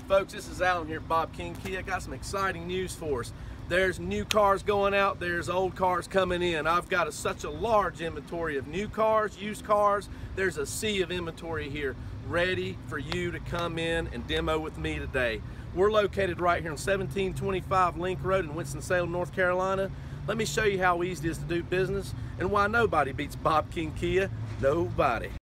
Folks, this is Alan here at Bob King Kia. Got some exciting news for us. There's new cars going out, there's old cars coming in. I've got such a large inventory of new cars, used cars. There's a sea of inventory here ready for you to come in and demo with me today. We're located right here on 1725 Link Road in Winston-Salem, North Carolina. Let me show you how easy it is to do business and why nobody beats Bob King Kia. Nobody.